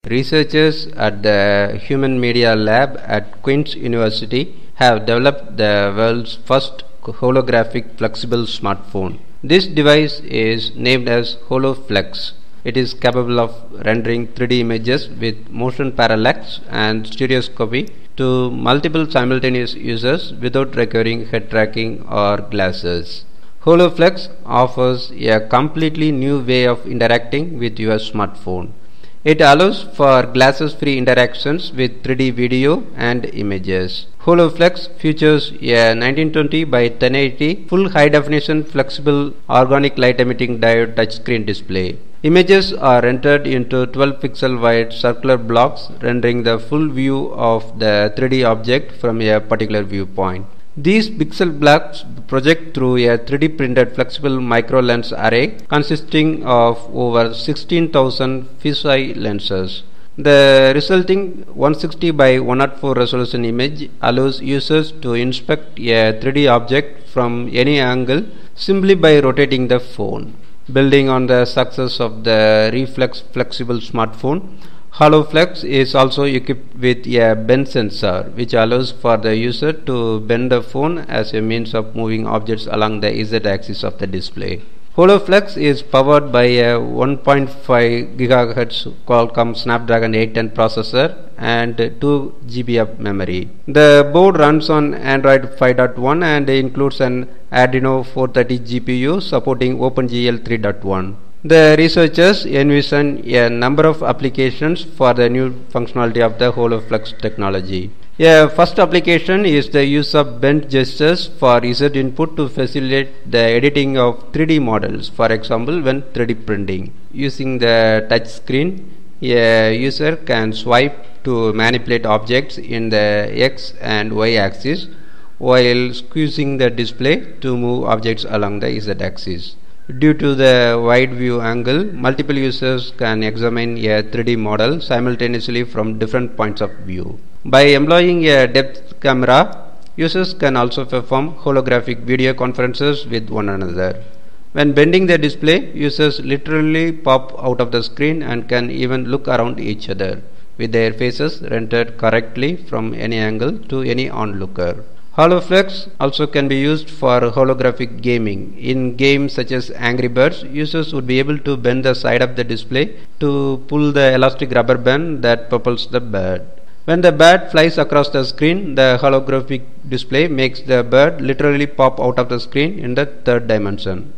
Researchers at the Human Media Lab at Queen's University have developed the world's first holographic flexible smartphone. This device is named as HoloFlex. It is capable of rendering 3D images with motion parallax and stereoscopy to multiple simultaneous users without requiring head tracking or glasses. HoloFlex offers a completely new way of interacting with your smartphone. It allows for glasses-free interactions with 3D video and images. HoloFlex features a 1920 by 1080 full high-definition flexible organic light-emitting diode touchscreen display. Images are entered into 12-pixel wide circular blocks, rendering the full view of the 3D object from a particular viewpoint. These pixel blocks project through a 3D printed flexible microlens array consisting of over 16,000 fisheye lenses. The resulting 160 by 104 resolution image allows users to inspect a 3D object from any angle simply by rotating the phone. Building on the success of the reflex flexible smartphone, HoloFlex is also equipped with a bend sensor, which allows for the user to bend the phone as a means of moving objects along the z-axis of the display. HoloFlex is powered by a 1.5 GHz Qualcomm Snapdragon 810 processor and 2 GB of memory. The board runs on Android 5.1 and includes an Adreno 430 GPU supporting OpenGL 3.1. The researchers envision a number of applications for the new functionality of the HoloFlex technology. A first application is the use of bent gestures for user input to facilitate the editing of 3D models, for example when 3D printing. Using the touch screen, a user can swipe to manipulate objects in the X and Y axis while squeezing the display to move objects along the Z axis. Due to the wide view angle, multiple users can examine a 3D model simultaneously from different points of view. By employing a depth camera, users can also perform holographic video conferences with one another. When bending the display, users literally pop out of the screen and can even look around each other, with their faces rendered correctly from any angle to any onlooker. HoloFlex also can be used for holographic gaming. In games such as Angry Birds, users would be able to bend the side of the display to pull the elastic rubber band that propels the bird. When the bird flies across the screen, the holographic display makes the bird literally pop out of the screen in the third dimension.